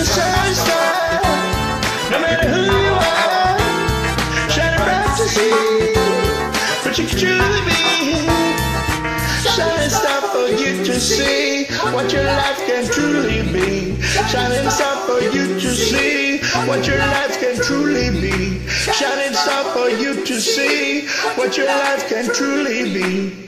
shining star. No matter who you are, shining bright to see what you can truly be. Shining star for you to see what your life can truly be. Shining star for you to see what your life can truly be. Shining star for you to see what your life can truly be.